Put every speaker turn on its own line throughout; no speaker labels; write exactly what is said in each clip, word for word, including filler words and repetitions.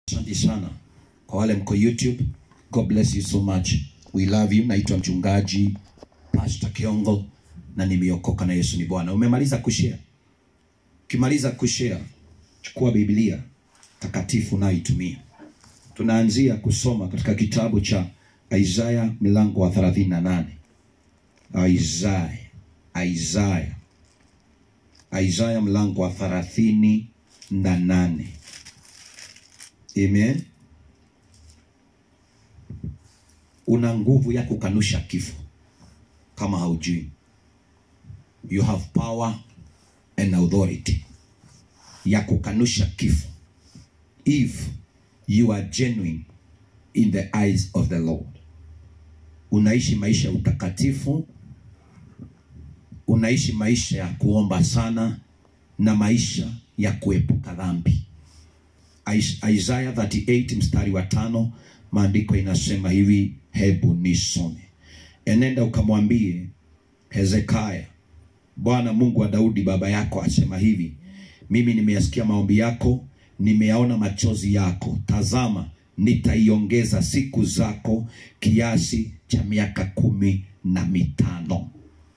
Asante sana kwa wale mko YouTube. God bless you so much. We love you. Naitwa mchungaji Pastor Kiongo na nimeokoka na Yesu ni Bwana. Umemaliza kushare? Ukimaliza kushare, chukua Biblia takatifu na itumie. Tunaanzia kusoma katika kitabu cha Isaiah mlango wa thelathini na nane. Isaiah, Isaiah, Isaiah mlango wa thelathini na nane. Amen. Una nguvu ya kukanusha kifo kama haujui. You have power and authority ya kukanusha kifo if you are genuine in the eyes of the Lord. Unaishi maisha ya utakatifu, unaishi maisha ya kuomba sana na maisha ya kuepuka dhambi. Isaiah thirty eight mstari wa tano, maandiko inasema hivi, hebu nisome. Enenda ukamwambie Hezekia, Bwana Mungu wa Daudi baba yako asema hivi, mimi nimeyasikia maombi yako, nimeyaona machozi yako. Tazama, nitaiongeza siku zako kiasi cha miaka kumi na mitano.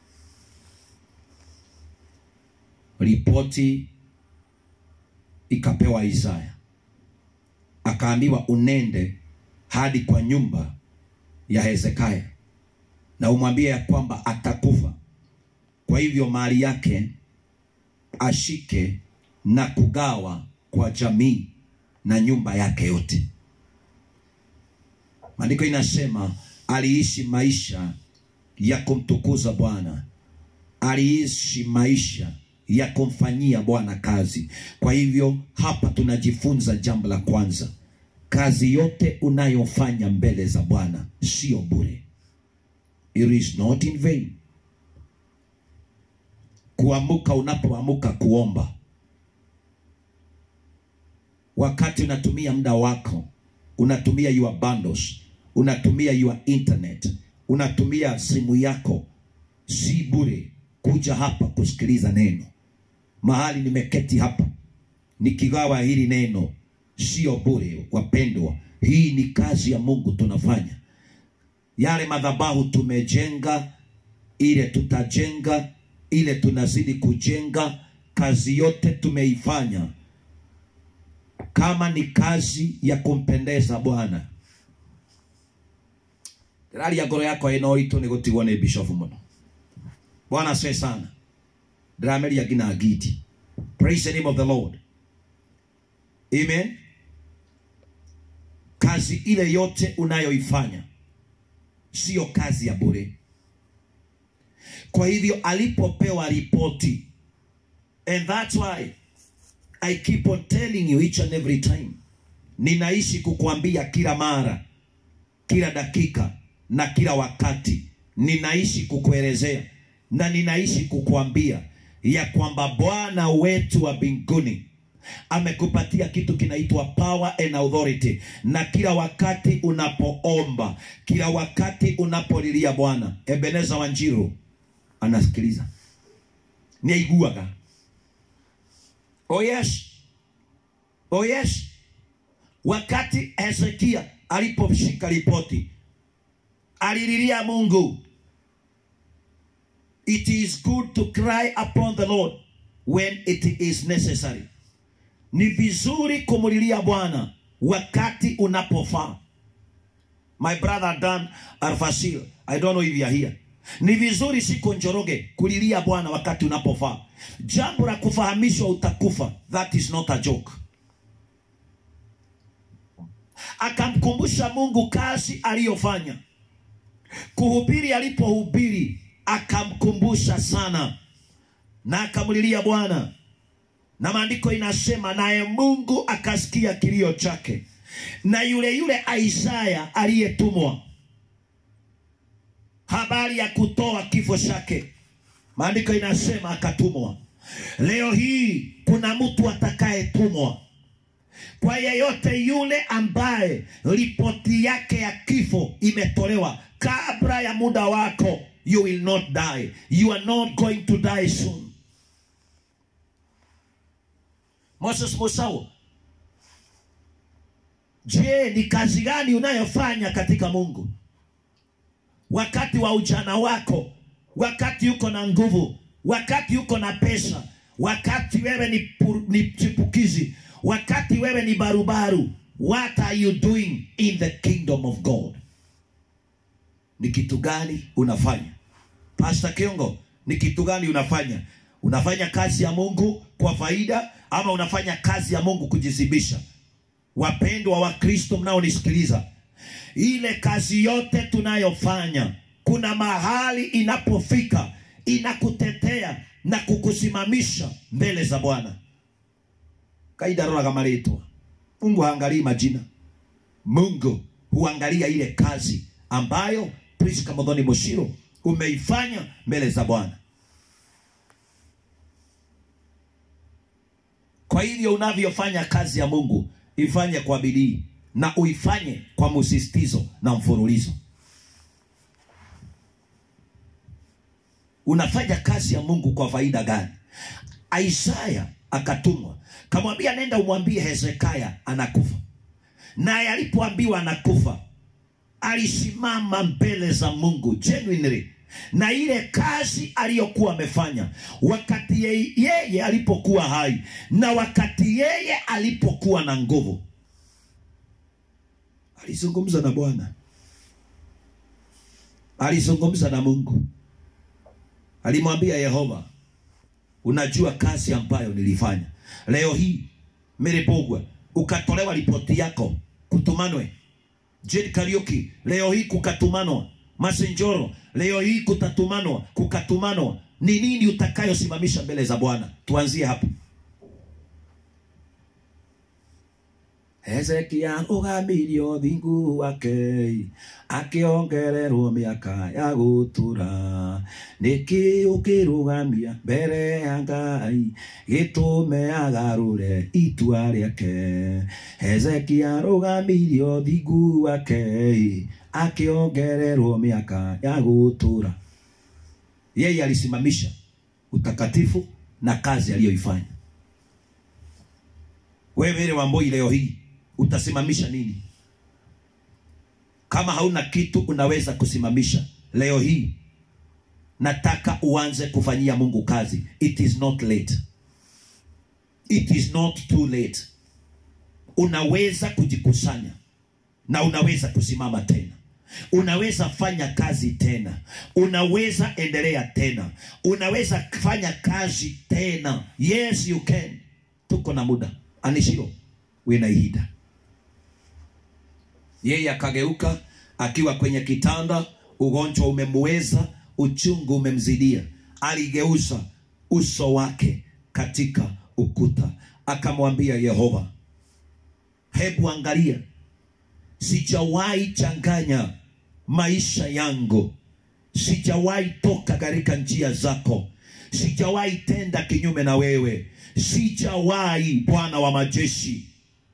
Ripoti ikapewa Isaiah. Akaambiwa unende hadi kwa nyumba ya Hezekia na umwambie ya kwamba atakufa. Kwa hivyo mali yake ashike na kugawa kwa jamii na nyumba yake yote. Maandiko inasema aliishi maisha ya kumtukuza Bwana. Aliishi maisha ya kumfanyia Bwana kazi. Kwa hivyo hapa tunajifunza jambo la kwanza. Kazi yote unayofanya mbele za Bwana sio bure. It is not in vain. Kuamuka, unapoamuka kuomba, wakati unatumia muda wako, unatumia your bundles, unatumia your internet, unatumia simu yako, si bure kuja hapa kusikiliza neno. Mahali nimeketi hapa nikigawa hili neno sio bure, wapendwa. Hii ni kazi ya Mungu tunafanya. Yale madhabahu tumejenga, ile tutajenga, ile tunazidi kujenga, kazi yote tumeifanya kama ni kazi ya kumpendeza Bwana. Rali ya goro yako eno ito ni gutigwo ni bishop muno. Bwana asifiwe sana. Drameli ya gina agiti. Praise the name of the Lord. Amen. Kazi ile yote unayoifanya sio kazi ya bure. Kwa hivyo alipopewa ripoti, and that's why I keep on telling you each and every time, ninaishi kukuambia kila mara, kila dakika na kila wakati, ninaishi kukuelezea na ninaishi kukuambia ya kwamba Bwana wetu wa mbinguni amekupatia kitu kinaitwa power and authority. Na kila wakati unapoomba, kila wakati unapolilia Bwana, Ebeneza Wanjiru anasikiliza. Ni aiguaga. Oh yes. Oh yes. Wakati Hezekia aliposhika ripoti, alililia Mungu. It is good to cry upon the Lord when it is necessary. Ni vizuri kumulilia Bwana wakati unapofaa. My brother Dan Arfasil, I don't know if you are here. Ni vizuri siku njoroge kulilia Bwana wakati unapofaa. Jambo la kufahamishwa utakufa, that is not a joke. Akamkumbusha Mungu kazi aliyofanya. Kuhubiri alipohubiri, akamkumbusha sana na akamulilia Bwana. Na maandiko inasema naye Mungu akasikia kilio chake. Na yule yule Isaiah aliyetumwa habari ya kutoa kifo chake, maandiko inasema akatumwa. Leo hii kuna mtu atakayetumwa. Kwa yeyote yule ambaye ripoti yake ya kifo imetolewa kabla ya muda wako, you will not die. You are not going to die soon. Moses Musau Je, ni kazi gani unayofanya katika Mungu? Wakati wa ujana wako, wakati uko na nguvu, wakati uko na pesa, wakati wewe ni, ni chipukizi, wakati wewe ni barubaru, what are you doing in the kingdom of God? Ni kitu gani unafanya? Pastor Kiongo, ni kitu gani unafanya? Unafanya kazi ya Mungu kwa faida ama unafanya kazi ya Mungu kujizibisha? Wapendwa wa Kristo mnaonisikiliza, ile kazi yote tunayofanya, kuna mahali inapofika inakutetea na kukusimamisha mbele za Bwana. Kaida rola kama leto. Mungu haangalii majina. Mungu huangalia ile kazi ambayo Priska Muthoni Mushiro umeifanya mbele za Bwana. Kwa hivyo unavyofanya kazi ya Mungu, ifanye kwa bidii na uifanye kwa msisitizo na mfululizo. Unafanya kazi ya Mungu kwa faida gani? Isaya akatumwa, kamwambia nenda umwambie Hezekia anakufa. Naye alipoambiwa anakufa, alisimama mbele za Mungu genuinely, na ile kazi aliyokuwa amefanya wakati yeye, yeye alipokuwa hai na wakati yeye alipokuwa na nguvu, alizungumza na Bwana, alizungumza na Mungu. Alimwambia Yehova, unajua kazi ambayo nilifanya. Leo hii Merepogwa ukatolewa ripoti yako kutumanwe. Jed Kariuki leo hii kukatumanwa. Masenjoro leo hii kutatumanwa, kukatumanwa. Ni nini utakayosimamisha mbele za Bwana? Tuanzie hapo. Hezekia ugamirio thingu wake, akiongererwo miaka ya gutura. Niki ukirugamia mbere ya Ngai, gitume agarure itua riake. Hezekia rugamirio thingu wake, akiongererwo miaka ya gutura. Yeye alisimamisha utakatifu na kazi aliyoifanya. Wewe Wamboi leo hii utasimamisha nini? Kama hauna kitu unaweza kusimamisha leo hii, nataka uanze kufanyia Mungu kazi. It is not late. It is not too late. Unaweza kujikusanya na unaweza kusimama tena. Unaweza fanya kazi tena. Unaweza endelea tena. Unaweza fanya kazi tena. Yes, you can. Tuko na muda. Anishiro winaihida. Yeye akageuka akiwa kwenye kitanda, ugonjwa umemweza, uchungu umemzidia. Aligeuza uso wake katika ukuta, akamwambia Yehova, hebu angalia, sijawahi changanya maisha yangu, sijawahi toka katika njia zako, sijawahi tenda kinyume na wewe, sijawahi Bwana wa majeshi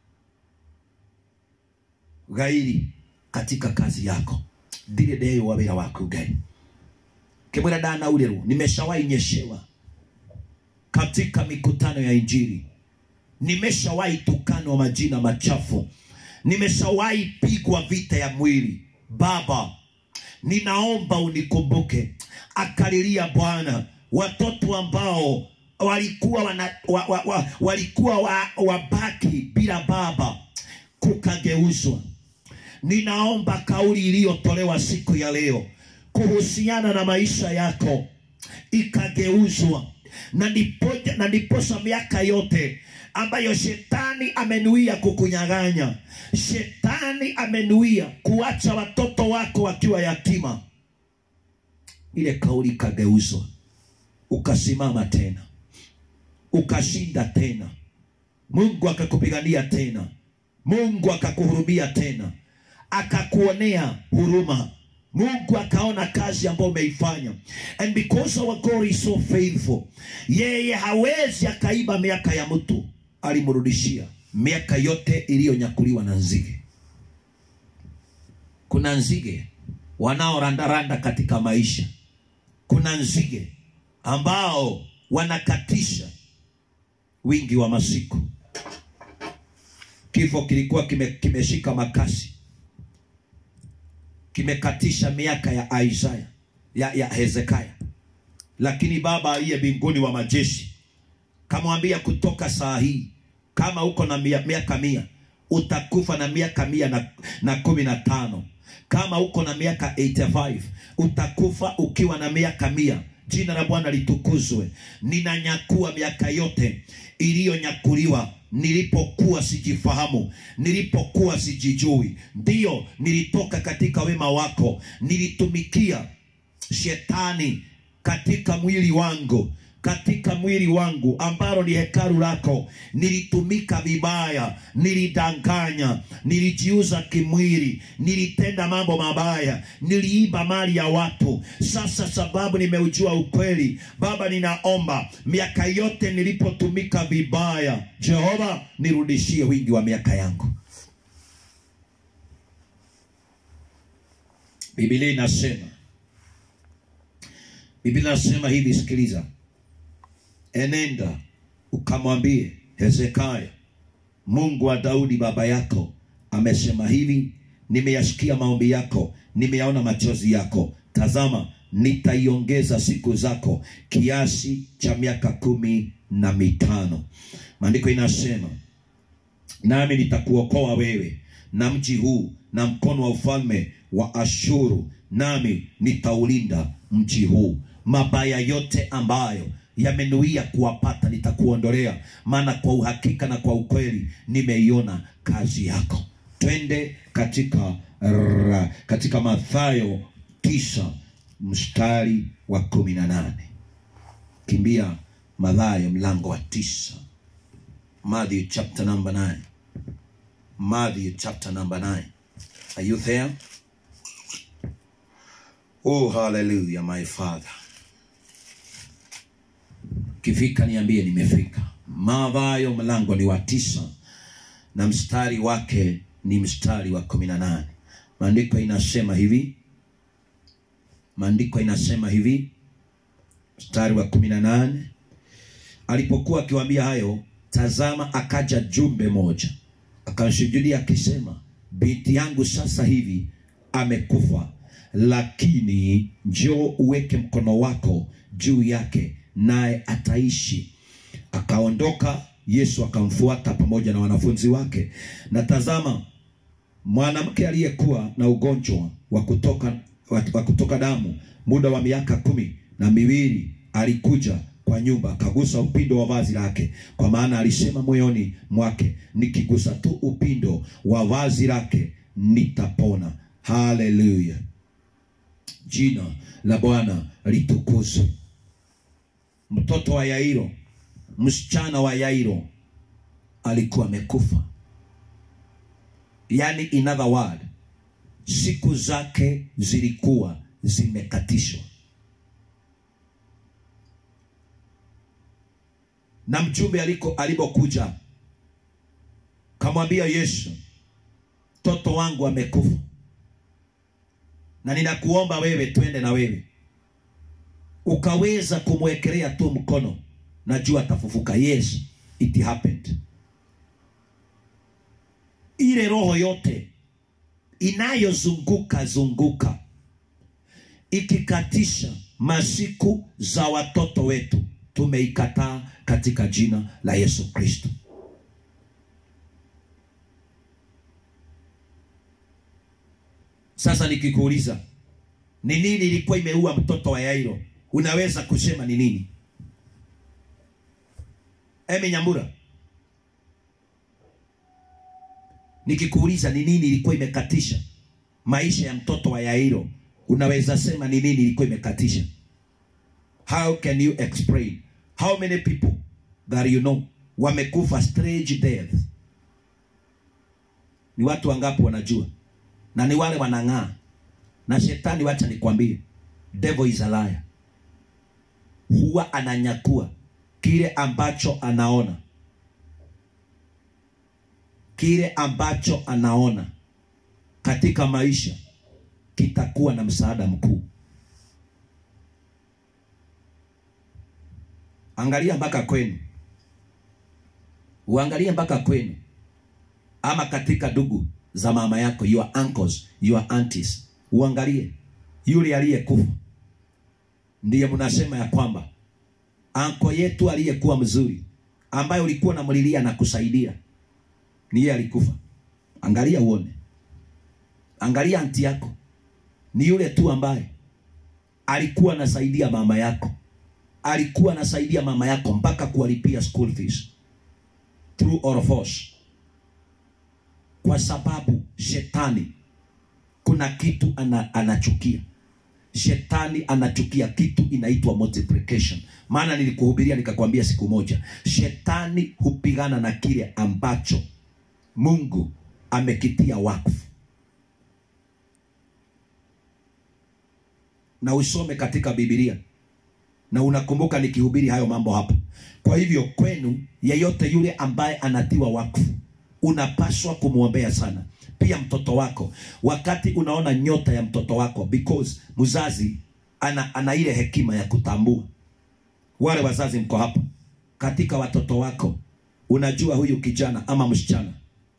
gairi katika kazi yako. Ndire deyo wabera wako Ngai. Kemwera dana uleru, nimeshawahi nyeshewa katika mikutano ya Injili. Nimeshawahi tukanwa majina machafu. Nimeshawahi pigwa vita ya mwili. Baba, ninaomba unikumbuke. Akalilia Bwana watoto ambao walikuwa wana, wa, wa, wa, walikuwa wa, wabaki bila baba, kukageuzwa. Ninaomba kauli iliyotolewa siku ya leo kuhusiana na maisha yako ikageuzwa, na ndipoja na ndiposa miaka yote ambayo shetani amenuia kukunyang'anya, shetani amenuia kuacha watoto wako wakiwa yatima, ile kauli ikageuzwa, ukasimama tena, ukashinda tena. Mungu akakupigania tena. Mungu akakuhurumia tena, akakuonea huruma. Mungu akaona kazi ambayo umeifanya. And because our God is so faithful, yeye hawezi akaiba miaka ya mtu. Alimrudishia miaka yote iliyonyakuliwa na nzige. Kuna nzige wanaorandaranda katika maisha. Kuna nzige ambao wanakatisha wingi wa masiku. Kifo kilikuwa kime, kimeshika makasi, kimekatisha miaka ya Isaya, ya, ya Hezekia. Lakini Baba aliye mbinguni wa majeshi kamwambia, kutoka saa hii kama uko na miaka mia utakufa na miaka mia na, na kumi na tano. Kama uko na miaka themanini utakufa ukiwa na miaka mia. Jina la Bwana litukuzwe. Ninanyakua miaka yote iliyonyakuliwa nilipokuwa sijifahamu, nilipokuwa sijijui. Ndio, nilitoka katika wema wako, nilitumikia shetani katika mwili wangu, katika mwili wangu ambalo ni hekalu lako. Nilitumika vibaya, nilidanganya, nilijiuza kimwili, nilitenda mambo mabaya, niliiba mali ya watu. Sasa sababu nimeujua ukweli, Baba, ninaomba miaka yote nilipotumika vibaya, Jehova, nirudishie wingi wa miaka yangu. Biblia inasema, Biblia inasema hivi, sikiliza. Enenda ukamwambie Hezekia, Mungu wa Daudi baba yako amesema hivi, nimeyasikia maombi yako, nimeyaona machozi yako. Tazama, nitaiongeza siku zako kiasi cha miaka kumi na mitano. Maandiko inasema, nami nitakuokoa wewe na mji huu na mkono wa ufalme wa Ashuru, nami nitaulinda mji huu. Mabaya yote ambayo yamenuia kuwapata nitakuondolea, maana kwa uhakika na kwa ukweli nimeiona kazi yako. Twende katika ra, katika Mathayo tisa mstari wa kumi na nane. Kimbia Mathayo mlango wa tisa. Matthew chapter number nine. Matthew chapter number nine. Are you there? Oh, hallelujah, my Father. Kifika niambie nimefika. Mathayo mlango ni wa tisa na mstari wake ni mstari wa kumi na nane. Maandiko inasema hivi. Maandiko inasema hivi. Mstari wa kumi na nane. Alipokuwa akiwaambia hayo, tazama akaja jumbe moja, akamshujudia akisema, binti yangu sasa hivi amekufa, lakini njoo uweke mkono wako juu yake naye ataishi. Akaondoka Yesu akamfuata pamoja na wanafunzi wake. Na tazama, mwanamke aliyekuwa na ugonjwa wa kutoka wa kutoka damu muda wa miaka kumi na miwili alikuja kwa nyumba, akagusa upindo wa vazi lake, kwa maana alisema moyoni mwake, nikigusa tu upindo wa vazi lake nitapona. Haleluya. Jina la Bwana litukuzwe. Mtoto wa Yairo, msichana wa Yairo alikuwa amekufa. Yani, in other word, siku zake zilikuwa zimekatishwa. Na mjumbe aliko alipokuja kamwambia Yesu, mtoto wangu amekufa, na ninakuomba wewe twende na wewe ukaweza kumwekelea tu mkono, najua atafufuka. Yes, it happened. Ile roho yote inayozunguka zunguka ikikatisha masiku za watoto wetu, tumeikataa katika jina la Yesu Kristo. Sasa nikikuuliza, ni nini ilikuwa imeua mtoto wa Yairo? Unaweza kusema ni nini? Eme Nyambura, nikikuuliza ni nini ilikuwa imekatisha maisha ya mtoto wa Yairo, unaweza sema ni nini ilikuwa imekatisha? How can you explain? How many people that you know wamekufa strange death? Ni watu wangapi wanajua? Na ni wale wanang'aa. Na shetani, wacha nikwambie, devil is a liar. Huwa ananyakua kile ambacho anaona. Kile ambacho anaona katika maisha kitakuwa na msaada mkuu. Angalia mpaka kwenu. Uangalie mpaka kwenu. ama katika ndugu za mama yako, your uncles, your aunties, uangalie yule aliyekufa. Ndiye mnasema ya kwamba anko yetu aliyekuwa mzuri, ambaye ulikuwa unamlilia na kusaidia, ni yeye alikufa. Angalia uone. Angalia anti yako, ni yule tu ambaye alikuwa anasaidia mama yako. Alikuwa anasaidia mama yako mpaka kuwalipia school fees. True or false? Kwa sababu shetani kuna kitu ana, anachukia. Shetani anachukia kitu inaitwa multiplication. Maana nilikuhubiria nikakwambia siku moja, shetani hupigana na kile ambacho Mungu amekitia wakfu. Na usome katika Biblia, na unakumbuka nikihubiri hayo mambo hapa. Kwa hivyo kwenu, yeyote yule ambaye anatiwa wakfu, unapaswa kumuombea sana. Pia mtoto wako, wakati unaona nyota ya mtoto wako, because mzazi ana, ana ile hekima ya kutambua. Wale wazazi mko hapa, katika watoto wako unajua huyu kijana ama msichana.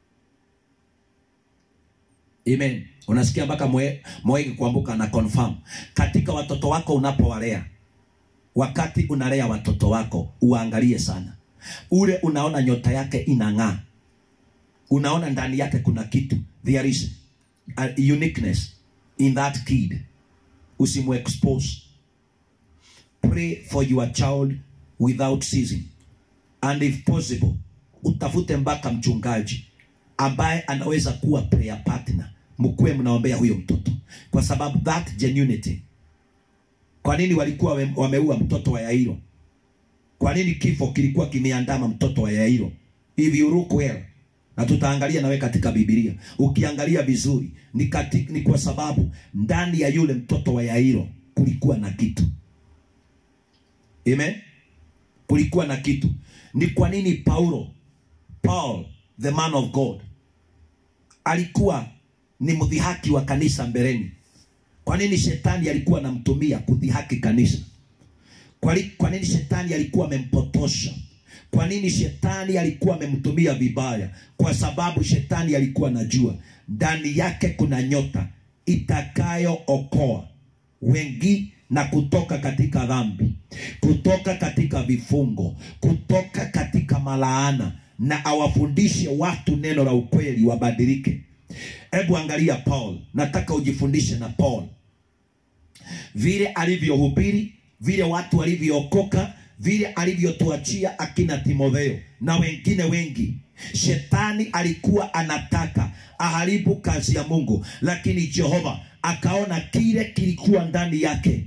Amen. Unasikia mpaka Mwege kuambuka na confirm. Katika watoto wako unapowalea, wakati unalea watoto wako, uangalie sana. Ule unaona nyota yake inang'aa, unaona ndani yake kuna kitu, there is a uniqueness in that kid, usimu expose. Pray for your child without ceasing, and if possible utafute mpaka mchungaji ambaye anaweza kuwa prayer partner, mkue mnaombea huyo mtoto, kwa sababu that genuinity. Kwa nini walikuwa wameua mtoto wa Yairo? Kwa nini kifo kilikuwa kimeandama mtoto wa Yairo? If you look well, na tutaangalia nawe katika Biblia, ukiangalia vizuri, ni, katika, ni kwa sababu ndani ya yule mtoto wa Yairo kulikuwa na kitu. Amen. Kulikuwa na kitu. Ni kwa nini Paulo, Paul the man of God, alikuwa ni mdhihaki wa kanisa mbeleni? Kwa nini shetani alikuwa anamtumia kudhihaki kanisa? Kwa, li, kwa nini shetani alikuwa amempotosha? Kwa nini shetani alikuwa amemtumia vibaya? Kwa sababu shetani alikuwa anajua ndani yake kuna nyota itakayo okoa wengi na kutoka katika dhambi, kutoka katika vifungo, kutoka katika malaana, na awafundishe watu neno la ukweli wabadilike. Hebu angalia Paul, nataka ujifundishe na Paul. Vile alivyohubiri, vile watu walivyookoka, vile alivyotuachia akina Timotheo na wengine wengi. Shetani alikuwa anataka aharibu kazi ya Mungu, lakini Jehova akaona kile kilikuwa ndani yake.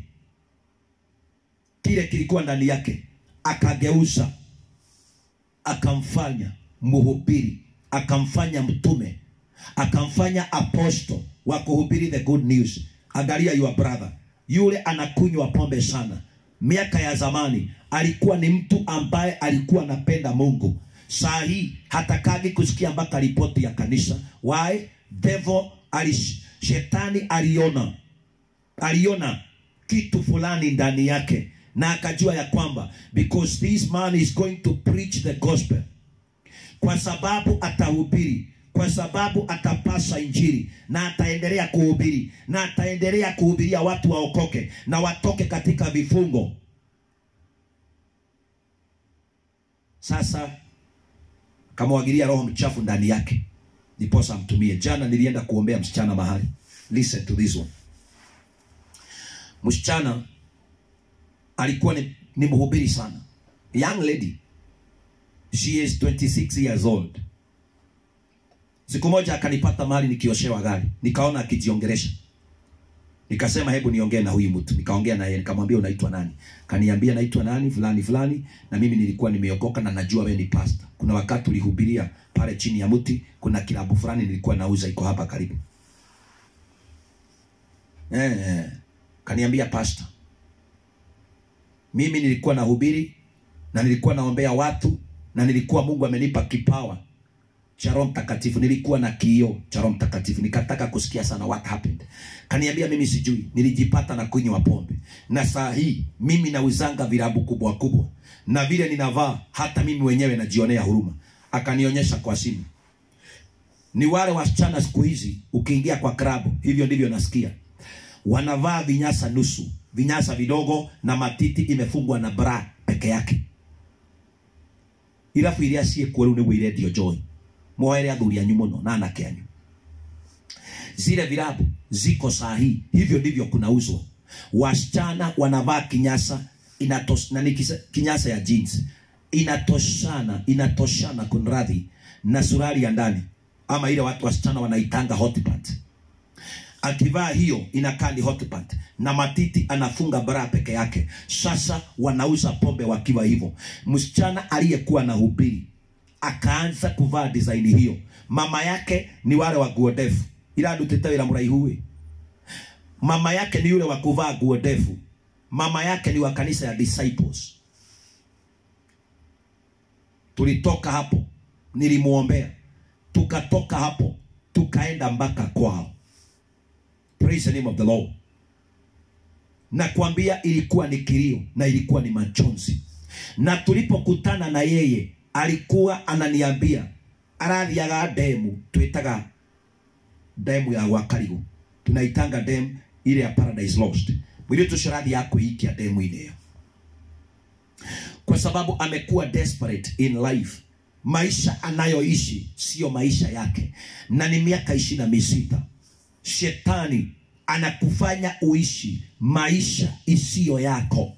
Kile kilikuwa ndani yake akageuza, akamfanya mhubiri, akamfanya mtume, akamfanya apostle wa kuhubiri the good news. Angalia your brother, yule anakunywa pombe sana. Miaka ya zamani alikuwa ni mtu ambaye alikuwa anapenda Mungu. Saa hii hatakagi kusikia mpaka ripoti ya kanisa. Why? Devil alish, shetani aliona aliona kitu fulani ndani yake, na akajua ya kwamba because this man is going to preach the gospel, kwa sababu atahubiri, kwa sababu atapasa injili, na ataendelea kuhubiri, na ataendelea kuhubiria watu waokoke na watoke katika vifungo. Sasa kama wagiria roho mchafu ndani yake, niposa mtumie. Jana nilienda kuombea msichana mahali. Listen to this one. Msichana alikuwa ni, ni mhubiri sana. Young lady. She is twenty-six years old. Siku moja akanipata mahali nikioshewa gari. Nikaona akijiongelesha. Nikasema hebu niongee na huyu mtu. Nikaongea na yeye, nikamwambia unaitwa nani? Kaniambia naitwa nani fulani fulani, na mimi nilikuwa nimeokoka na najua wewe ni pastor. Kuna wakati ulihubiria pale chini ya mti, kuna kilabu fulani nilikuwa nauza iko hapa karibu. Eh, eh. Kaniambia pastor, mimi nilikuwa nahubiri na nilikuwa naombea watu, na nilikuwa Mungu amenipa kipawa cha Roho Mtakatifu, nilikuwa na kioo cha Roho Mtakatifu, nikataka kusikia sana what happened. Kaniambia mimi sijui, nilijipata na kunywa pombe, na saa hii mimi nauzanga vilabu kubwa kubwa, na vile ninavaa hata mimi wenyewe najionea huruma. Akanionyesha kwa simu. ni wale wasichana siku hizi ukiingia kwa klabu, hivyo ndivyo nasikia, wanavaa vinyasa nusu, vinyasa vidogo na matiti imefungwa na bra peke yake. Irafu iria cie kuo riu niguo irendio Joy, moere athuri anyu muno na anake anyu. Zile vilabu ziko sahihi, hivyo ndivyo kunauzwa. Wasichana wanavaa kinyasa inatoshana, na nikisa kinyasa ya jeans inatoshana, inatoshana kunradhi na suruali ya ndani, ama ile watu wasichana wanaitanga hot pant. Akivaa hiyo inakaa ni hot pant na matiti anafunga bra peke yake. Sasa wanauza pombe wakiwa hivyo. Msichana aliyekuwa na hubiri akaanza kuvaa design hiyo. Mama yake ni wale wa nguo ndefu, ila ndutete ila mraihuwe. Mama yake ni yule wa kuvaa nguo ndefu. Mama yake ni wa kanisa ya Disciples. Tulitoka hapo, nilimuombea, tukatoka hapo tukaenda mpaka kwao. Praise the name of the Lord. Na kuambia ilikuwa ni kilio na ilikuwa ni majonzi. Na tulipokutana na yeye alikuwa ananiambia arathiaga demu, tuitaga demu ya Wakarigu, tunaitanga demu ile ya Paradise Lost. Mwili tushirathi ya kuikia demu ile, kwa sababu amekuwa desperate in life. Maisha anayoishi sio maisha yake, na ni miaka ishirini na misita. Shetani anakufanya uishi maisha isiyo yako,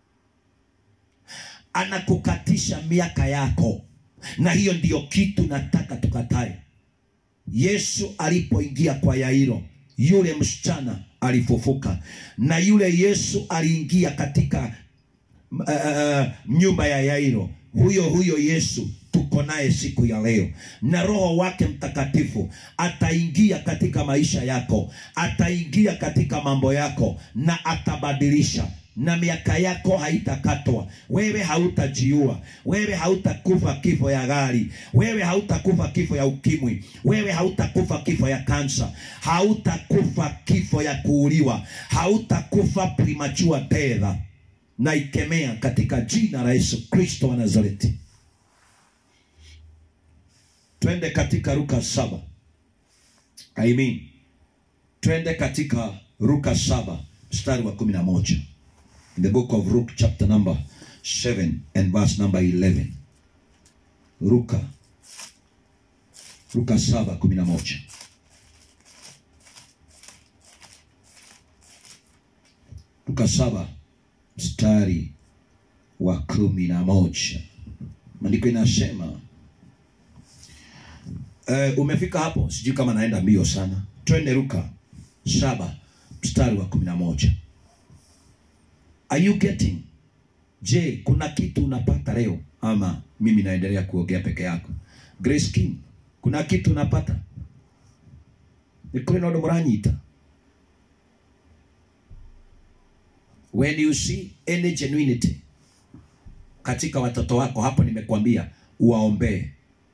anakukatisha miaka yako, na hiyo ndiyo kitu nataka tukatae. Yesu alipoingia kwa Yairo, yule msichana alifufuka, na yule Yesu aliingia katika uh, nyumba ya Yairo, huyo huyo Yesu tuko naye siku ya leo, na Roho wake Mtakatifu ataingia katika maisha yako, ataingia katika mambo yako na atabadilisha, na miaka yako haitakatwa. Wewe hautajiua, wewe hautakufa kifo ya gari, wewe hautakufa kifo ya ukimwi, wewe hautakufa kifo ya kansa, hautakufa kifo ya kuuliwa, hautakufa premature death. Na ikemea katika jina la Yesu Kristo wa Nazareti. Twende katika Luka saba. I mean, twende katika Luka saba mstari wa kumi na moja. In the book of Luke chapter number seven and verse number eleven. Luka Luka saba kumi na moja. Luka saba mstari wa kumi na moja. Maandiko inasema, uh, umefika hapo? Sijui kama naenda mbio sana. Twende Luka saba mstari wa kumi na moja. Are you getting? Je, kuna kitu unapata leo, ama mimi naendelea kuongea peke yako? Grace King, kuna kitu unapata? Nikule nodo muranyita. When you see any genuinity katika watoto wako, hapo nimekuambia uwaombee.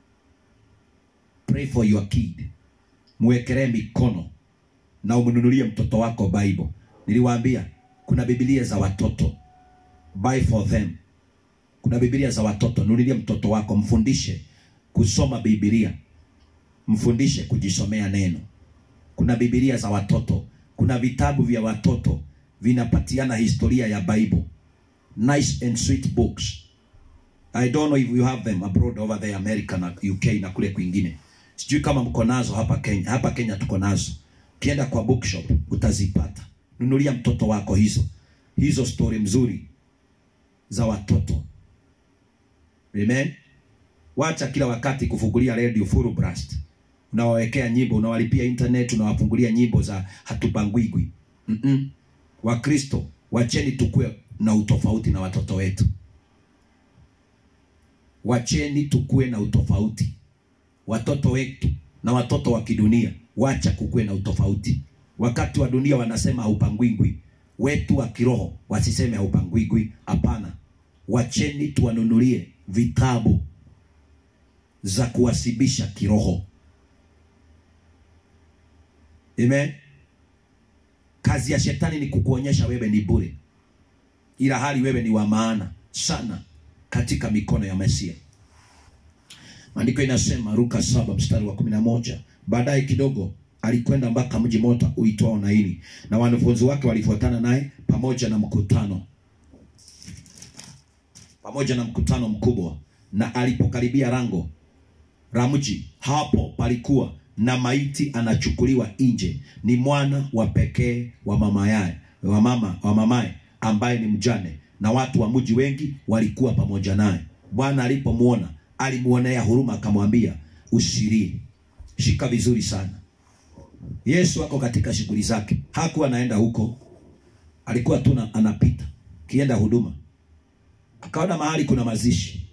Pray for your kid. Muwekere mikono na umnunulie mtoto wako Bible. Niliwaambia kuna Biblia za watoto, buy for them. Kuna Biblia za watoto, nunulie mtoto wako, mfundishe kusoma Biblia, mfundishe kujisomea neno. Kuna Biblia za watoto, kuna vitabu vya watoto vinapatiana historia ya Bible. Nice and sweet books. I don't know if you have them abroad over there, America na U K na kule kwingine. Sijui kama mko nazo hapa Kenya. Hapa Kenya tuko nazo. Kienda kwa bookshop utazipata. Nunulia mtoto wako hizo. Hizo story mzuri za watoto. Amen. Wacha kila wakati kufungulia radio full blast. Unawawekea nyimbo, unawalipia internet, unawafungulia nyimbo za hatupangwigwi. Mm -mm. Wakristo, wacheni tukue na utofauti na watoto wetu. Wacheni tukue na utofauti. Watoto wetu na watoto wa kidunia, wacha kukue na utofauti. Wakati wa dunia wanasema haupangwingwi, wetu wa kiroho wasiseme haupangwingwi. Hapana. Wacheni tuwanunulie vitabu za kuwasibisha kiroho. Amen. Kazi ya shetani ni kukuonyesha wewe ni bure, ila hali wewe ni wa maana sana katika mikono ya Mesia. Maandiko inasema Luka saba mstari wa kumi na moja, baadaye kidogo alikwenda mpaka mji moja uitwao Naini, na wanafunzi wake walifuatana naye pamoja na mkutano pamoja na mkutano mkubwa. Na alipokaribia lango la mji, hapo palikuwa na maiti anachukuliwa nje, ni mwana wa pekee wa mama yake wa mama wa mamaye ambaye ni mjane, na watu wa mji wengi walikuwa pamoja naye. Bwana alipomuona alimuonea huruma, akamwambia usilie. Shika vizuri sana. Yesu wako katika shughuli zake. Hakuwa anaenda huko. Alikuwa tu anapita kienda huduma. Akaona mahali kuna mazishi.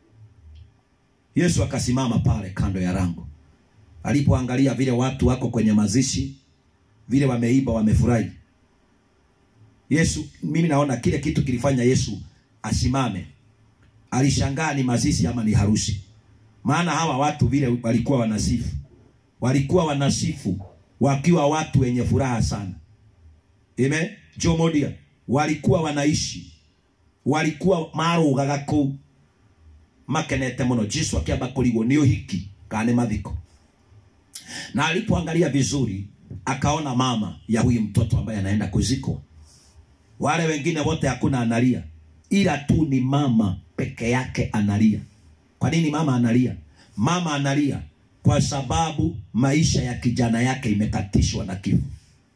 Yesu akasimama pale kando ya lango. Alipoangalia vile watu wako kwenye mazishi, vile wameiba, wamefurahi, Yesu, mimi naona kile kitu kilifanya Yesu asimame. Alishangaa ni mazishi ama ni harusi. Maana hawa watu vile walikuwa wanasifu. Walikuwa wanasifu wakiwa watu wenye furaha sana. Amen. Jomodia walikuwa wanaishi. Walikuwa maru gagako makenete mono Yesu akiaba kuligo ni uhiki kane mathiko. Na alipoangalia vizuri akaona mama ya huyu mtoto ambaye anaenda kuziko. Wale wengine wote hakuna analia, ila tu ni mama peke yake analia. Kwa nini mama analia? Mama analia kwa sababu maisha ya kijana yake imekatishwa na kifo.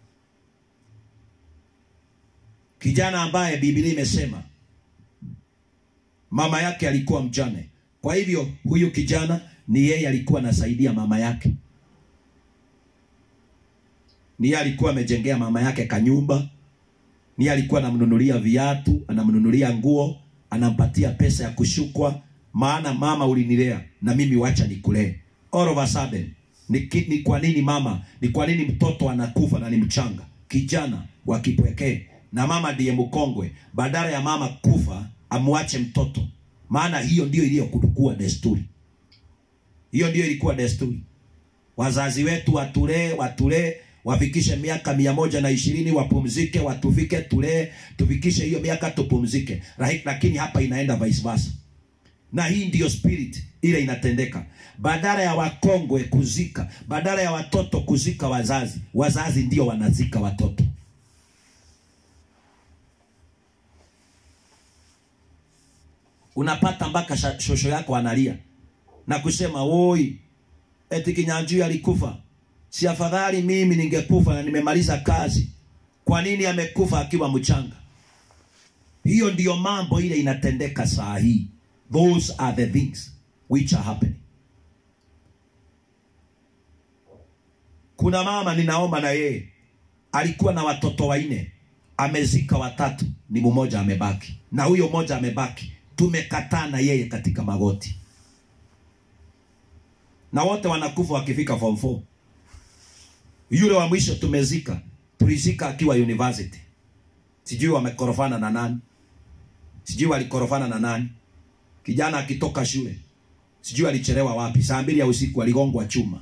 Kijana ambaye Biblia imesema mama yake alikuwa mjane. Kwa hivyo huyu kijana ni yeye alikuwa anasaidia mama yake. Ni yeye alikuwa amejengea mama yake kanyumba. Ni yeye alikuwa anamnunulia viatu, anamnunulia nguo, anampatia pesa ya kushukwa. Maana mama ulinilea na mimi wacha nikulee. All of a sudden, ni, ni kwa nini mama, ni kwa nini mtoto anakufa na ni mchanga, kijana wa kipekee, na mama ndiye mkongwe, badala ya mama kufa amwache mtoto. Maana hiyo ndio iliyokuwa desturi. Hiyo ndio ilikuwa desturi. Wazazi wetu watulee, watulee, wafikishe miaka mia moja na ishirini wapumzike, watufike tulee, tufikishe hiyo miaka tupumzike. Lakini hapa inaenda vice versa. Na hii ndio spirit ile inatendeka. Badala ya wakongwe kuzika, badala ya watoto kuzika wazazi, wazazi ndio wanazika watoto. Unapata mpaka shosho yako analia na kusema, "Oi, eti Kinyanjui alikufa. Si afadhali mimi ningekufa na nimemaliza kazi. Kwa nini amekufa akiwa mchanga?" Hiyo ndio mambo ile inatendeka saa hii. Those are the things which are happening. Kuna mama ninaomba na yeye alikuwa na watoto wanne, amezika watatu, ni mmoja amebaki. Na huyo mmoja amebaki tumekataa na yeye katika magoti. Na wote wanakufa wakifika form four. Yule wa mwisho tumezika, tulizika akiwa university. Sijui wamekorofana na nani. Sijui walikorofana na nani. Kijana akitoka shule, sijui alichelewa wapi, saa mbili ya usiku aligongwa chuma.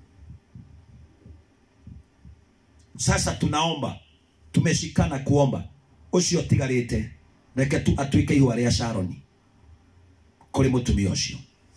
Sasa tunaomba, tumeshikana kuomba, ucio tigarite reke tu atuike ihua ria Sharoni kuri mutumia ucio.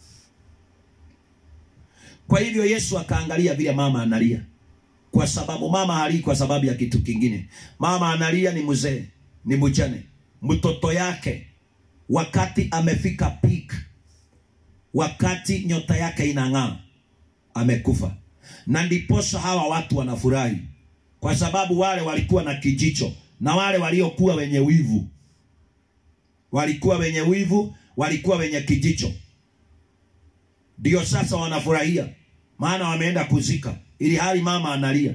Kwa hivyo Yesu akaangalia vile mama analia, kwa sababu mama hali kwa sababu ya kitu kingine. Mama analia ni mzee, ni mjane, mtoto yake wakati amefika peak, wakati nyota yake inang'aa, amekufa. Na ndiposa hawa watu wanafurahi, kwa sababu wale walikuwa na kijicho, na wale waliokuwa wenye wivu, walikuwa wenye wivu, walikuwa wenye kijicho, ndio sasa wanafurahia, maana wameenda kuzika, ili hali mama analia.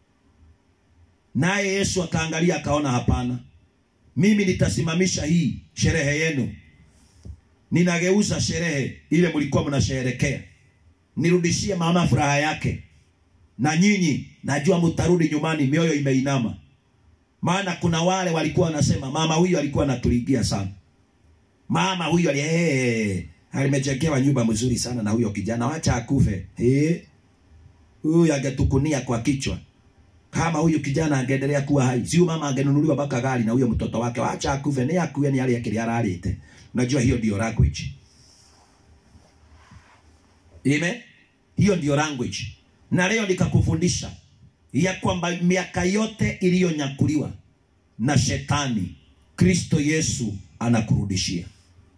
Naye Yesu akaangalia akaona, hapana, mimi nitasimamisha hii sherehe yenu. Ninageuza sherehe ile mlikuwa mnasherehekea, nirudishie mama furaha yake. Na nyinyi najua mtarudi nyumbani mioyo imeinama. Maana kuna wale walikuwa wanasema, mama huyu alikuwa anatuligia sana. Mama huyu ali eh alimejengewa nyumba mzuri sana na huyo kijana, acha akufe. Eh huyu angetukunia kwa kichwa. Kama huyu kijana angeendelea kuwa hai, si mama angenunuliwa baka gari na huyo mtoto wake, acha akufe, ni akuwe ni yale yake yaralite. Unajua hiyo ndio language. Amen. Hiyo ndio language. Na leo nikakufundisha ya kwamba miaka yote iliyonyakuliwa na shetani, Kristo Yesu anakurudishia.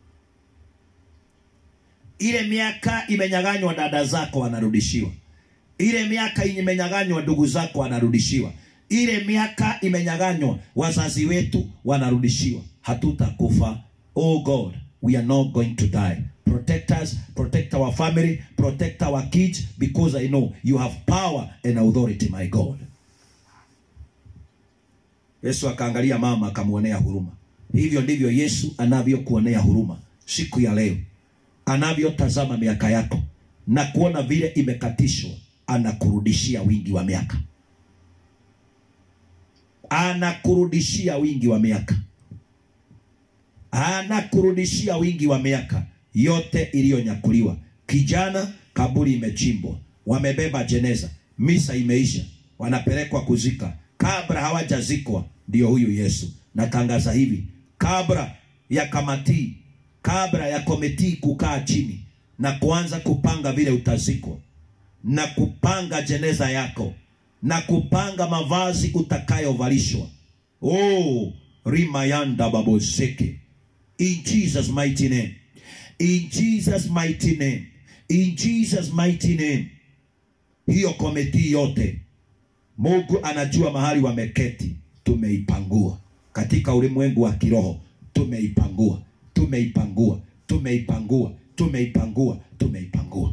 Ile miaka imenyaganywa dada zako wanarudishiwa. Ile miaka imenyaganywa ndugu zako wanarudishiwa. Ile miaka imenyaganywa wazazi wetu wanarudishiwa. Hatutakufa. Oh God, we are not going to die. Protect us, protect our family, protect our kids, because I know you have power and authority, my God. Yesu akaangalia mama akamuonea huruma. Hivyo ndivyo Yesu anavyokuonea huruma siku ya leo. Anavyotazama miaka yako na kuona vile imekatishwa, anakurudishia wingi wa miaka. Anakurudishia wingi wa miaka. Anakurudishia wingi wa miaka yote iliyonyakuliwa. Kijana, kaburi imechimbwa, wamebeba jeneza, misa imeisha, wanapelekwa kuzika. Kabla hawajazikwa ndio huyu Yesu. Na tangaza hivi, kabla ya kamati, kabla ya komiti kukaa chini na kuanza kupanga vile utazikwa, na kupanga jeneza yako, na kupanga mavazi utakayovalishwa, oh, rimayanda baboseke, in Jesus mighty name, in Jesus mighty name, in Jesus mighty name. Hiyo komiti yote Mungu anajua mahali wameketi, tumeipangua katika ulimwengu wa kiroho. Tumeipangua, tumeipangua, tumeipangua, tumeipangua, tumeipangua.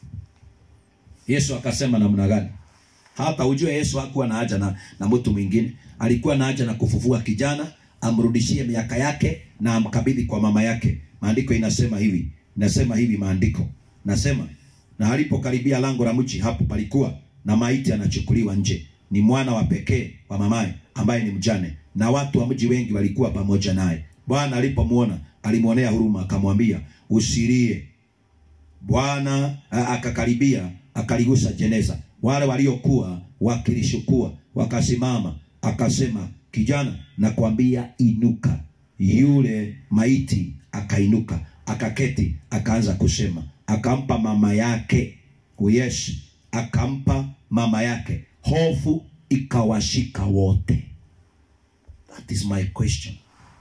Yesu akasema namna gani? Hapa ujue Yesu hakuwa na haja na, na mtu mwingine. Alikuwa na haja na kufufua kijana, amrudishie miaka yake na amkabidhi kwa mama yake. Maandiko inasema hivi, inasema hivi maandiko. Nasema, na alipokaribia lango la mji, hapo palikuwa na maiti anachukuliwa nje. Ni mwana wa pekee wa mamaye ambaye ni mjane, na watu wa mji wengi walikuwa pamoja naye. Bwana alipomuona, alimuonea huruma, akamwambia, usilie. Bwana akakaribia, akaligusa jeneza. Wale waliokuwa wakilishukua wakasimama, akasema, kijana, nakwambia inuka. Yule maiti akainuka, akaketi, akaanza kusema. Akampa mama yake. Yes, akampa mama yake. Hofu ikawashika wote. That is my question.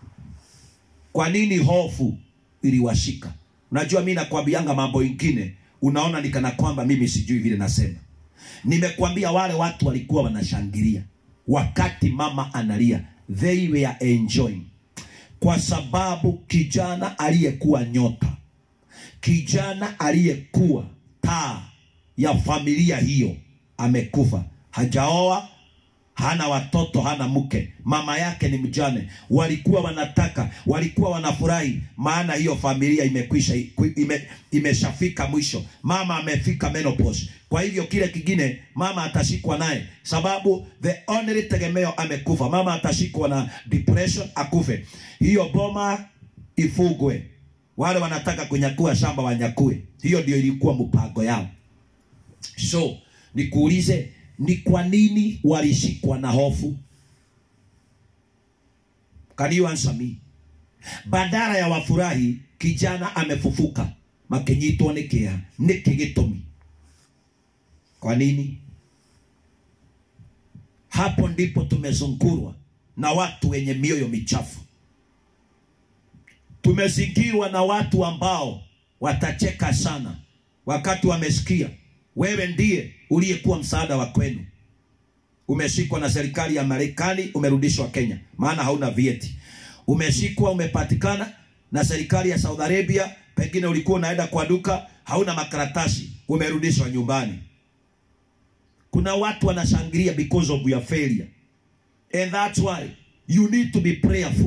Kwa nini hofu iliwashika? Unajua mimi nakwambianga mambo mengine, unaona nikana kwamba mimi sijui vile nasema. Nimekwambia wale watu walikuwa wanashangilia wakati mama analia. They were enjoying. Kwa sababu kijana aliyekuwa nyota, kijana aliyekuwa taa ya familia hiyo amekufa. Hajaoa, hana watoto, hana mke, mama yake ni mjane. Walikuwa wanataka, walikuwa wanafurahi, maana hiyo familia imekwisha, ime, imeshafika mwisho. Mama amefika menopause. Kwa hivyo kile kingine mama atashikwa naye, sababu the only tegemeo amekufa. Mama atashikwa na depression, akufe. Hiyo boma ifugwe. Wale wanataka kunyakua shamba wanyakue. Hiyo ndio ilikuwa mpango yao. So nikuulize, ni kwa nini walishikwa na hofu? Can you answer me? Badala ya wafurahi, kijana amefufuka, makenyito nekea, nekigitomi. Kwa nini? Hapo ndipo tumezungurwa na watu wenye mioyo michafu. Tumezingirwa na watu ambao watacheka sana wakati wamesikia wewe ndiye uliyekuwa msaada wa kwenu. Umeshikwa na serikali ya Marekani, umerudishwa Kenya, maana hauna vyeti. Umeshikwa, umepatikana na serikali ya Saudi Arabia, pengine ulikuwa unaenda kwa duka, hauna makaratasi, umerudishwa nyumbani. Kuna watu wanashangilia because of your failure. And that's why you need to be prayerful.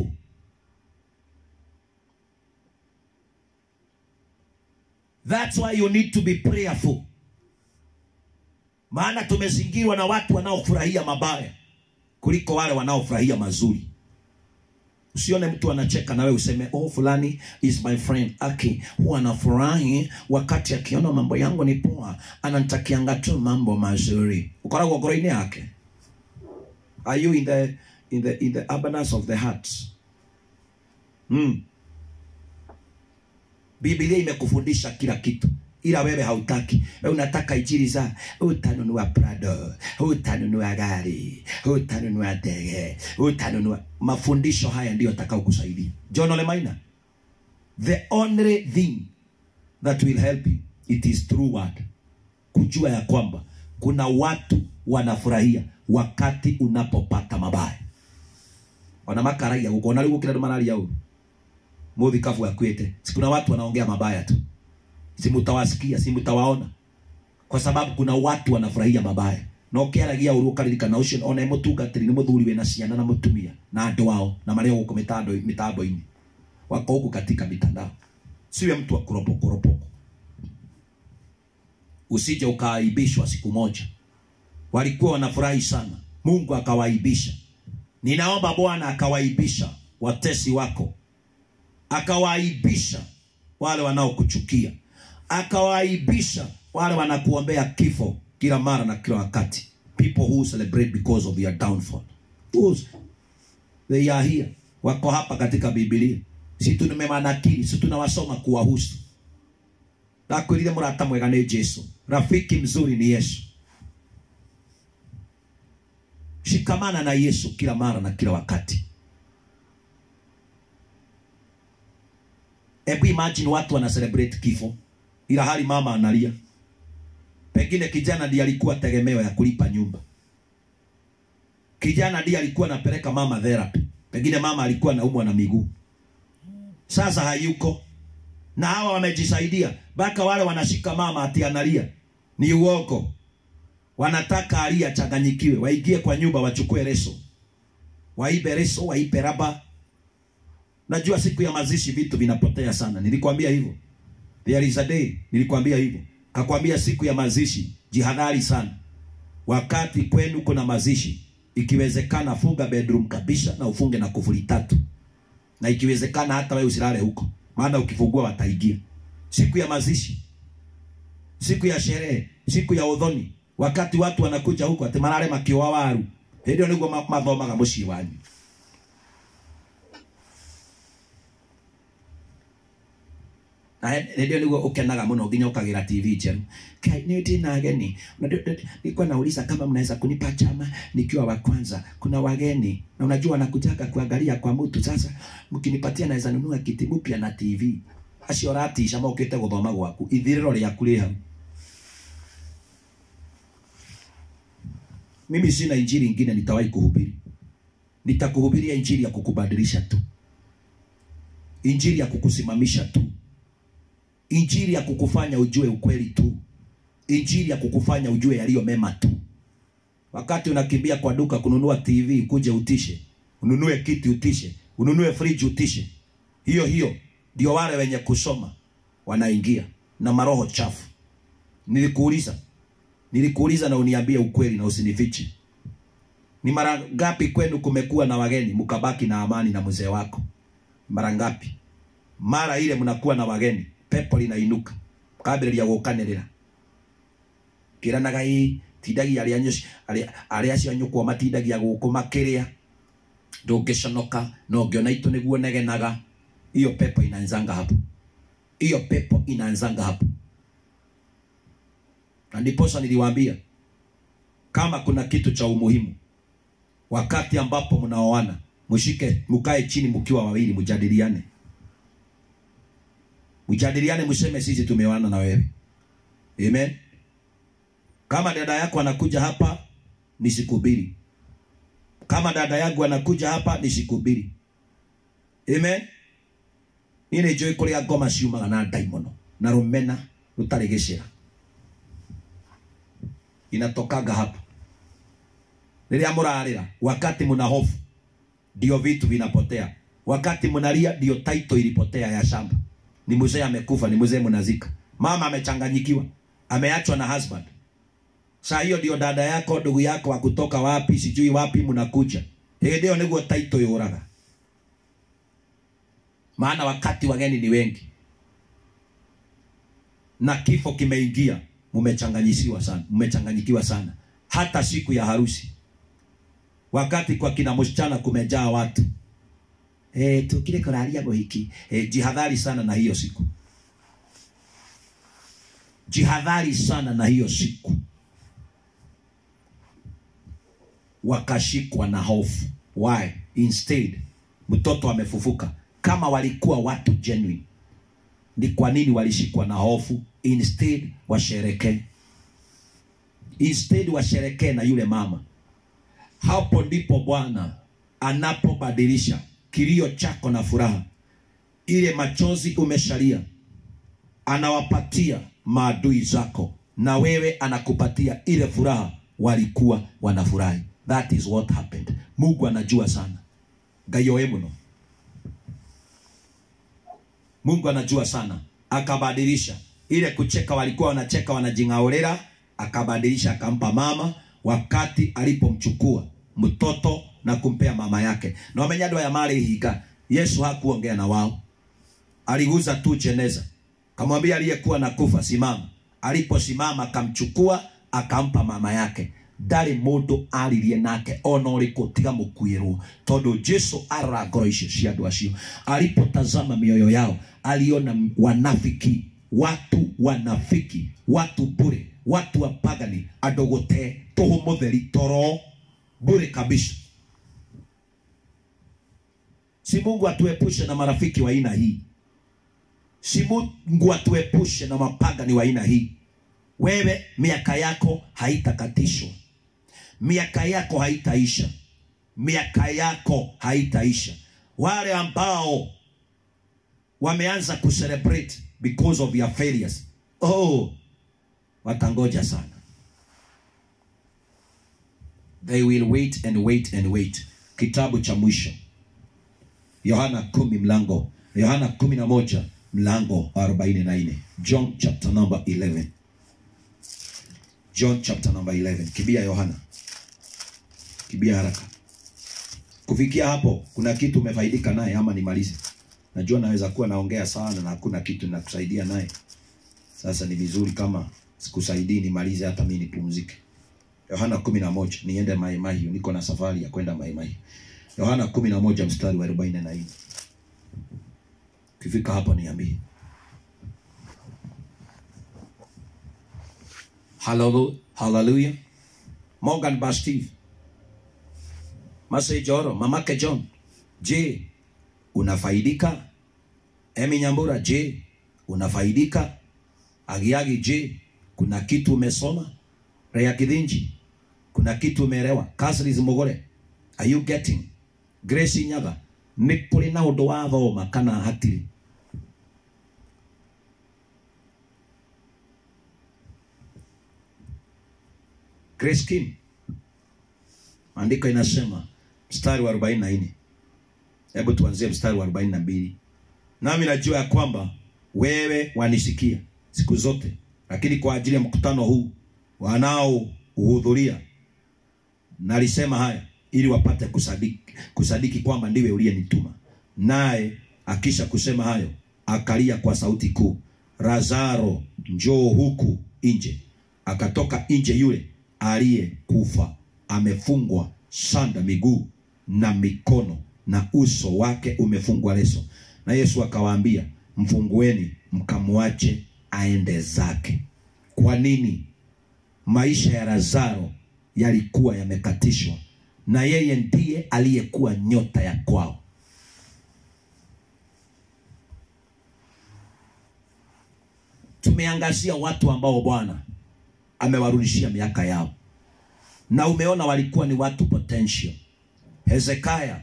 That's why you need to be prayerful. Maana tumezingirwa na watu wanaofurahia mabaya kuliko wale wanaofurahia mazuri. Usione mtu anacheka na wewe useme, oh fulani is my friend. Aki huwa anafurahi wakati akiona mambo yangu ni poa, ananitakianga tu mambo mazuri. Ukora kwa goroini yake. Are you in the in the in the abundance of the heart? Hmm. Biblia imekufundisha kila kitu. ila wewe hautaki. Wewe unataka injili za utanunua Prado, utanunua gari, utanunua ndege, utanunua. Mafundisho haya ndio atakao kusaidia. John Ole Maina, the only thing that will help you, it is true word. Kujua ya kwamba kuna watu wanafurahia wakati unapopata mabaya. Wana makaraia ukona ligo kila manali yao. Muthi kafu akwete. Sikuna watu wanaongea mabaya tu. Simutawasikia, simutawaona. Kwa sababu kuna watu wanafurahia mabaya. No kiaragia uruka lilika ocean ona emutuga tiri ni muthuri we na ciana na mutumia na andu wao na mareo huko mitando mitambo ini. Wako huko katika mitandao. Siwe mtu wa kuropoko kuropoko. Usije ukaaibishwa siku moja. Walikuwa wanafurahi sana. Mungu akawaibisha. Ninaomba Bwana akawaibisha watesi wako. Akawaibisha wale wanaokuchukia. Akawaibisha wale wanakuombea kifo kila mara na kila wakati. People who celebrate because of your downfall. Those, they are here. Wako hapa katika Biblia. Si tumemanakili, si tunawasoma kuwahusu. Nakwirire murata mwega ni Yesu. Rafiki mzuri ni Yesu. Shikamana na Yesu kila mara na kila wakati. Ebu imagine watu wana celebrate kifo ila hali mama analia. Pengine kijana ndiye alikuwa tegemeo ya kulipa nyumba. Kijana ndiye alikuwa anapeleka mama therapy. Pengine mama alikuwa anaumwa na miguu. Sasa hayuko. Na hawa wamejisaidia. Baka wale wanashika mama ati analia. Ni uongo. Wanataka alia changanyikiwe. Waingie kwa nyumba wachukue leso. Waibe leso, waibe raba. Najua siku ya mazishi vitu vinapotea sana. Nilikwambia hivyo. There is a day. Nilikwambia hivyo. Kakwambia siku ya mazishi. Jihadhari sana. Wakati kwenu kuna mazishi. Ikiwezekana funga bedroom kabisa na ufunge na kufuli tatu. Na ikiwezekana hata wewe usilale huko. Maana ukifungua wataingia. Siku ya mazishi. Siku ya sherehe. Siku ya udhoni. Wakati watu wanakuja huko ati marare makioa waru. Ndio niguo mathomaga mucii wanyu. Na ndio niguo ukenaga muno nginya ukagira T V chenu. Kai ni tina ageni. Nilikuwa nauliza kama mnaweza kunipa chama nikiwa wa kwanza. Kuna wageni na unajua wanakujaga kuangalia kwa mtu. Sasa mkinipatia naweza nunua kiti mpya na T V. Aciorati shama ukite guthoma gwaku. Ithiriro ria kureha. Mimi sina injili ingine nitawahi kuhubiri. Nitakuhubiria injili ya kukubadilisha tu. Injili ya kukusimamisha tu. Injili ya kukufanya ujue ukweli tu. Injili ya kukufanya ujue yaliyo mema tu. Wakati unakimbia kwa duka kununua T V kuje utishe, ununue kiti utishe, ununue fridge utishe. Hiyo hiyo ndio wale wenye kusoma wanaingia na maroho chafu. Nilikuuliza Nilikuuliza na uniambie ukweli na usinifiche. Ni mara ngapi kwenu kumekuwa na wageni mkabaki na amani na mzee wako? Mara ngapi? Mara ile mnakuwa na wageni, pepo linainuka. Kabla ya gukanirira. Kira nagai tidagi ali anyo ali acio anyukwo matidagi ya gukumakiria. Ndungiconoka no ngiona itu niguo negenaga. Hiyo pepo inaanzanga hapo. Hiyo pepo inaanzanga hapo. Na ndiposa niliwaambia kama kuna kitu cha umuhimu wakati ambapo mnaoana mshike mkae chini mkiwa wawili mjadiliane. Mjadiliane mseme sisi tumeoana na wewe. Amen. Kama dada yako anakuja hapa nisikubiri. Kama dada yangu anakuja hapa nisikubiri. Amen. Nini joy kulia ngoma ciumaga na daimono na rumena rutaregeshera. Inatokaga hapo. Nilia murarira wakati mna hofu ndio vitu vinapotea. Wakati mnalia ndio title ilipotea ya shamba. Ni mzee amekufa, ni mzee mnazika. Mama amechanganyikiwa, ameachwa na husband. Sasa hiyo ndio dada yako, ndugu yako wa kutoka wapi, sijui wapi mnakuja. Hiyo ndio niguo title yoraga. Maana wakati wageni ni wengi. Na kifo kimeingia. Mumechanganyisiwa sana, mumechanganyikiwa sana. Hata siku ya harusi. Wakati kwa kina msichana kumejaa watu. Eh tukile kulalia muhiki. Eh jihadhari sana na hiyo siku. Jihadhari sana na hiyo siku. Wakashikwa na hofu. Why? Instead, mtoto amefufuka. Kama walikuwa watu genuine, ni kwa nini walishikwa na hofu? Instead washereke. Instead washereke na yule mama. Hapo ndipo Bwana anapobadilisha kilio chako na furaha. Ile machozi umeshalia, anawapatia maadui zako, na wewe anakupatia ile furaha walikuwa wanafurahi. That is what happened. Mungu anajua sana. Gayoe muno. Mungu anajua sana. Akabadilisha ile kucheka walikuwa wanacheka wanajingaolera, akabadilisha akampa mama wakati alipomchukua mtoto na kumpea mama yake. Na wamenyadwa ya mali higa. Yesu hakuongea na wao. Aliguza tu jeneza. Kamwambia aliyekuwa na kufa simama. Aliposimama akamchukua akampa mama yake. Dari modo alirie nake ono liko tiga mukuiru. Todo Jesu aragoroishe siadu asio. Alipotazama mioyo yao, aliona wanafiki, watu wanafiki, watu bure, watu wapagani, adogote, toho modheri, toro, bure kabisa. Si Mungu atuepushe na marafiki wa aina hii. Si Mungu atuepushe na mapagani wa aina hii. Wewe miaka yako haitakatishwa. Miaka yako haitaisha. Miaka yako haitaisha. Wale ambao wameanza kucelebrate because of your failures, oh, watangoja sana. They will wait and wait and wait. Kitabu cha mwisho, Yohana kumi mlango, Yohana kumi na moja mlango arobaini na nne. John chapter number eleven. John chapter number eleven. Kibia Yohana. Kibia haraka. Kufikia hapo, kuna kitu umefaidika naye ama nimalize? Najua naweza kuwa naongea sana na hakuna kitu nakusaidia naye. Sasa ni vizuri kama sikusaidii nimalize hata mimi nipumzike. Yohana kumi na moja, niende Mai Mai, niko na safari ya kwenda Mai Mai. Yohana kumi na moja mstari wa arobaini na nne. Kifika hapo niambie. Hallelujah. Hallelujah. Morgan Basteve. Masai Joro, mamake John. Je, unafaidika? Emi Nyambura, je, unafaidika? Agiagi, je, kuna kitu umesoma? Rea Kidinji, kuna kitu umeelewa? Kasriz Mogore, are you getting? Grace Nyaga, nikuri na undu wa thoma kana hatiri? Grace Kim, andiko inasema mstari wa arobaini na nne. Hebu tuanzie mstari wa arobaini na mbili. Nami najua ya kwamba wewe wanisikia siku zote, lakini kwa ajili ya mkutano huu wanao uhudhuria nalisema haya ili wapate kusadiki, kusadiki kwamba ndiwe uliyenituma. Naye akisha kusema hayo akalia kwa sauti kuu, Lazaro, njoo huku nje. Akatoka nje yule aliyekufa, amefungwa sanda miguu na mikono, na uso wake umefungwa leso. Na Yesu akawaambia, mfungueni mkamwache aende zake. Kwa nini? Maisha ya Lazaro yalikuwa yamekatishwa, na yeye ndiye aliyekuwa nyota ya kwao. Tumeangazia watu ambao Bwana amewarudishia miaka yao, na umeona walikuwa ni watu potential. Hezekiah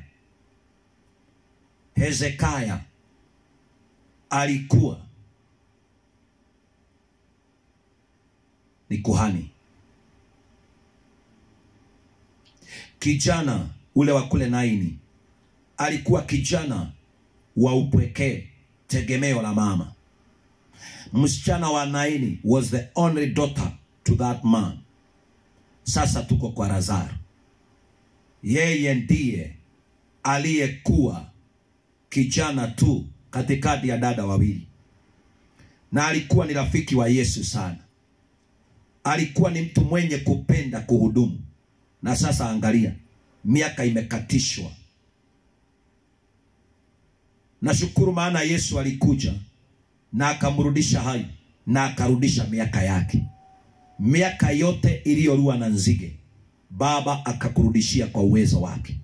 Hezekiah alikuwa ni kuhani. Kijana ule wa kule Naini alikuwa kijana wa upweke, tegemeo la mama. Msichana wa Naini was the only daughter to that man. Sasa tuko kwa Lazaro. Yeye ndiye aliyekuwa kijana tu katikati ya dada wawili, na alikuwa ni rafiki wa Yesu sana. Alikuwa ni mtu mwenye kupenda kuhudumu. Na sasa angalia, miaka imekatishwa. Nashukuru maana Yesu alikuja na akamrudisha hai. na akarudisha miaka yake. Miaka yote iliyoliwa na nzige, Baba akakurudishia kwa uwezo wake.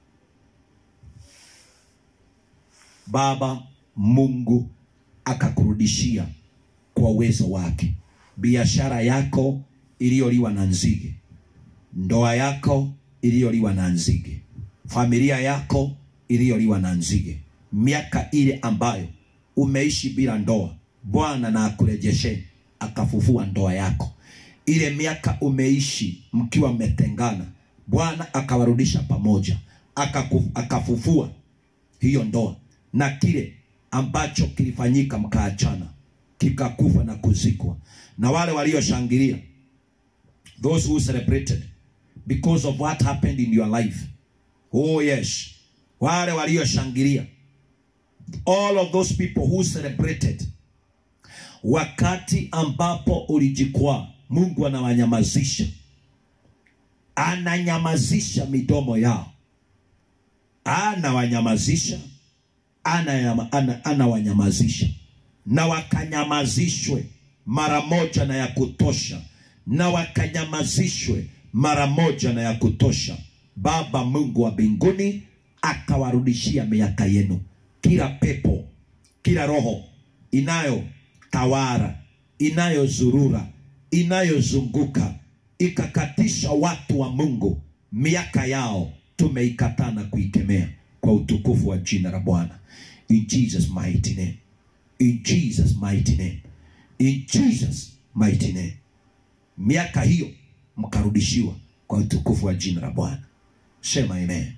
Baba Mungu akakurudishia kwa uwezo wake. Biashara yako iliyoliwa na nzige, ndoa yako iliyoliwa na nzige, familia yako iliyoliwa na nzige, miaka ile ambayo umeishi bila ndoa, Bwana na akurejeshe, akafufua ndoa yako. Ile miaka umeishi mkiwa mmetengana, Bwana akawarudisha pamoja, akaku, akafufua hiyo ndoa. Na kile ambacho kilifanyika mkaachana, kikakufa na kuzikwa. Na wale walioshangilia, those who celebrated because of what happened in your life, oh yes, wale walioshangilia, all of those people who celebrated, wakati ambapo ulijikwaa, Mungu anawanyamazisha. Ananyamazisha midomo yao. Anawanyamazisha. Anawanyamazisha. Ana, ana na wakanyamazishwe mara moja na ya kutosha. Na wakanyamazishwe mara moja na ya kutosha. Baba Mungu wa mbinguni akawarudishia miaka yenu. Kila pepo, kila roho inayo tawara, inayozurura, inayozunguka, ikakatisha watu wa Mungu miaka yao, tumeikataa na kuikemea kwa utukufu wa jina la Bwana. In Jesus mighty name. In Jesus mighty name. In Jesus mighty name. Miaka hiyo mkarudishiwa kwa utukufu wa jina la Bwana. Sema amen.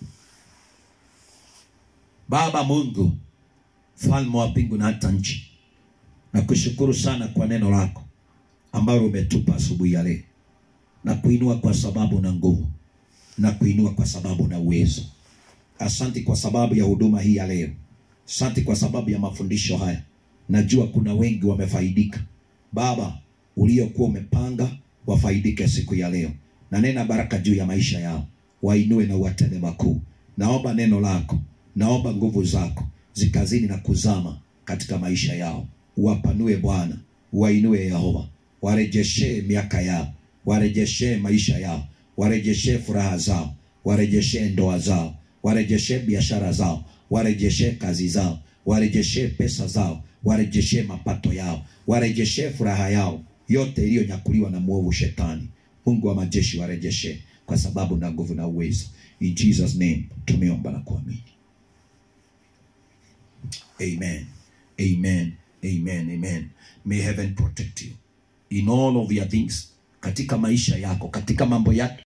Baba Mungu, Mfalme wa mbingu na hata nchi, nakushukuru sana kwa neno lako ambalo umetupa asubuhi ya leo. Na kuinua kwa sababu na nguvu, na kuinua kwa sababu na uwezo. Asante kwa sababu ya huduma hii ya leo. Asante kwa sababu ya mafundisho haya. Najua kuna wengi wamefaidika. Baba, uliokuwa umepanga wafaidike siku ya leo. Na nena baraka juu ya maisha yao. Wainue na uwatende makuu. Naomba neno lako, naomba nguvu zako zikazini na kuzama katika maisha yao. Uwapanue Bwana, wainue Yehova. Warejeshe miaka yao, warejeshe maisha yao, warejeshe furaha zao, warejeshe ndoa zao, warejeshe biashara zao, warejeshe kazi zao, warejeshe pesa zao, warejeshe mapato yao, warejeshe furaha yao yote iliyonyakuliwa na mwovu shetani. Mungu wa majeshi warejeshe kwa sababu na nguvu na uwezo. In Jesus name tumeomba na kuamini. Amen. Amen. Amen. Amen. May heaven protect you in all of your things, katika maisha yako, katika mambo yako